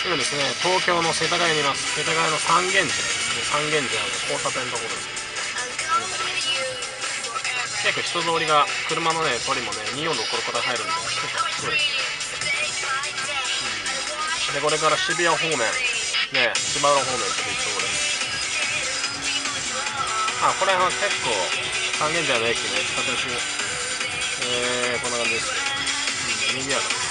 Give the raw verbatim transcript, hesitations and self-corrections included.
今ですね、東京の世田谷にいます。世田谷の三軒茶ですね。三軒茶の交差点のところです。結構人通りが、車のね、通りもね、によんろくこれから入るんで、結構すごいです。で、これから渋谷方面、ね、芝浦方面っていうところです。あ、これは結構、三軒茶の駅ね、地下鉄、えー、こんな感じですね。うん、賑やかです。